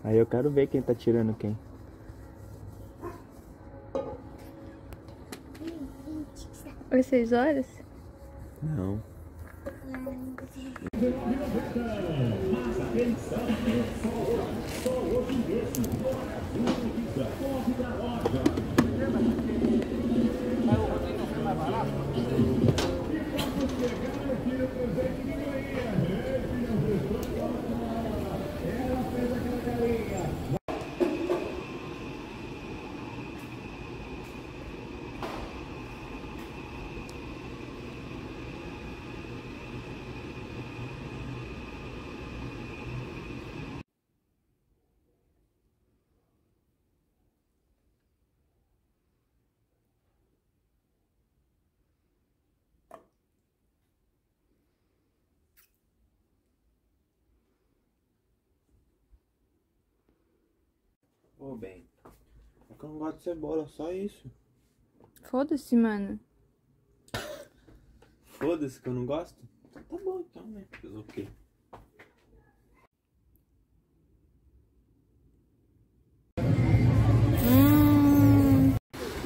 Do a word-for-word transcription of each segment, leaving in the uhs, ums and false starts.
Aí eu quero ver quem tá tirando quem. Foi seis horas? Não. Ô, bem, é que eu não gosto de cebola, só isso. Foda-se, mano. Foda-se que eu não gosto? Tá bom então, né? Fazer o quê? Hum.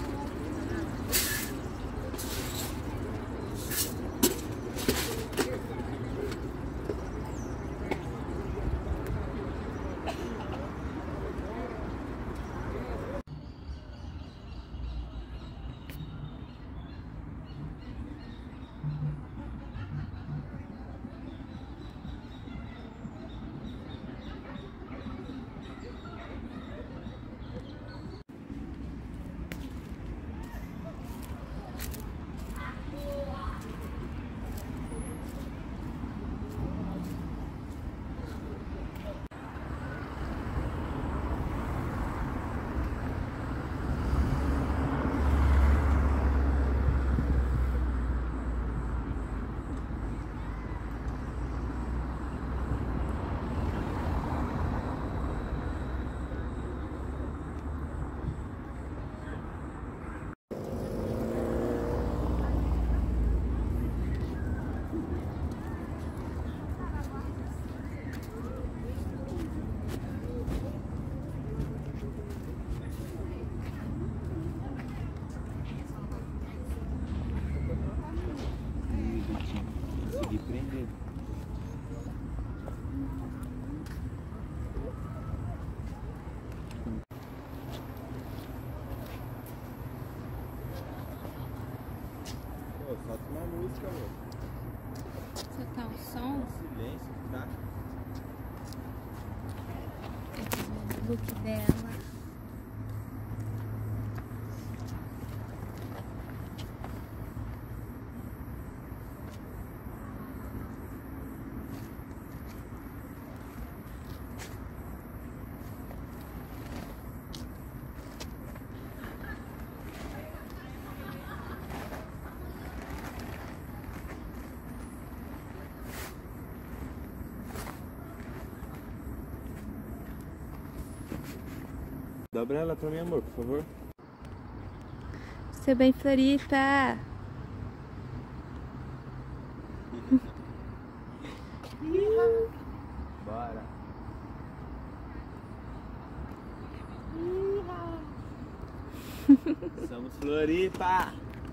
Consegui prender. Pô, solta uma música, amor. Você tá o som? Silêncio, tá? O look dela. Dobra ela pra mim, amor, por favor. Seu bem Floripa. Bora. Somos Floripa.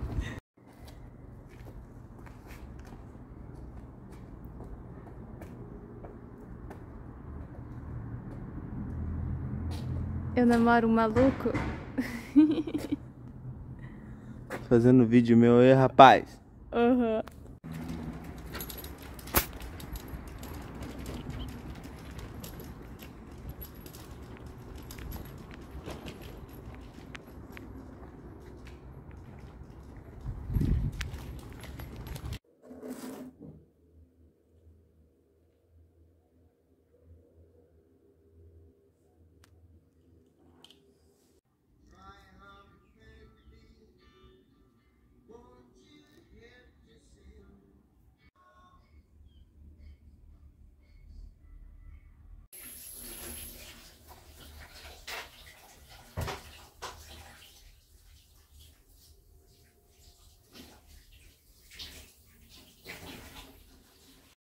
Eu namoro um maluco. Fazendo vídeo meu aí, rapaz. Aham. Uhum.